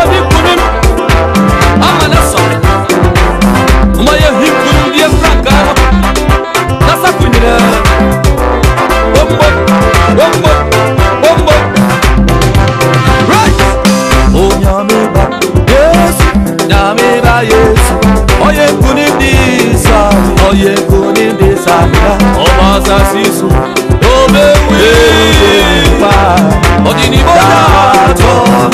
Sisu obewe pa odini bonato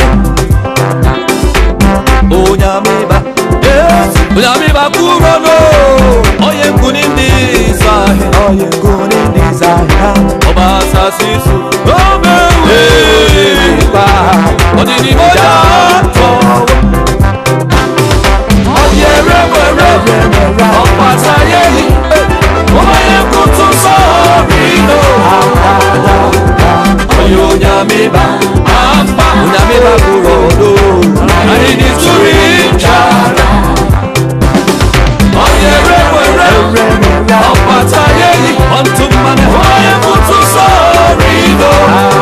onyameba onyameba kurono oye kunindi zahe obasa sisu obewe pa odini bonato oye rewe opasa yeli oye kutu sorino onyameba ampa onyameba kurono I need to reach out. Oye rewe opata yeli onto mane oye kutu sorino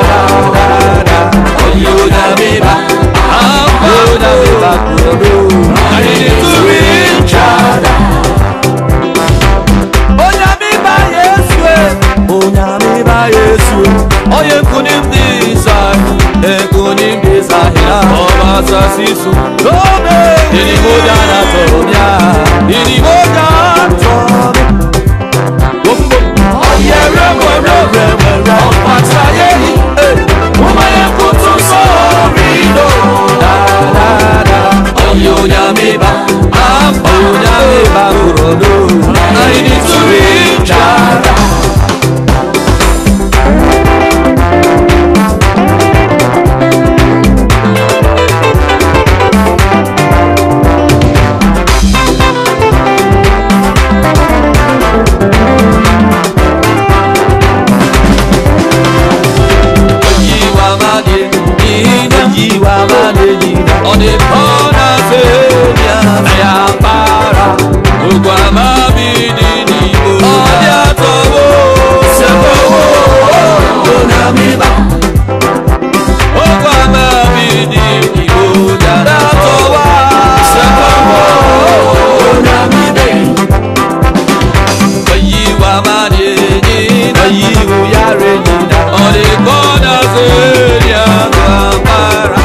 onyameba ampa onyameba kurono I need to reach out. Oye kunim desire obasa sisu tobe ini mojana tomia ini mojana tobe oye rewe opasa yeli omaye kutu sorino oye onyameba ampa onyameba kurono I need to reach out. On the corner say ya para ugwama bidini oja towo sewo onamiba ugwama bidini oja towa sewo onamibe oyiwa mani ni oyiwu yare ni on the corner say ya para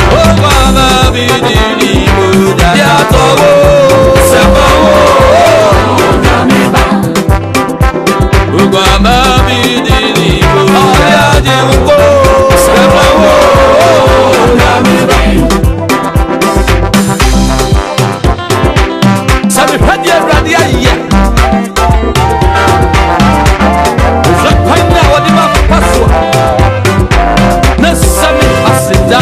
bidini muda ya towo sewo onamiba ugwama bidini muda ya jewo sewo onamiba sabi hadi radia ye zakanya wadi ma paswa na sami asida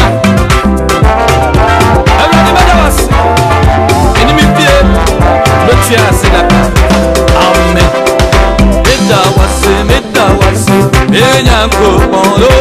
Amen. Medawasi, enyamko moyo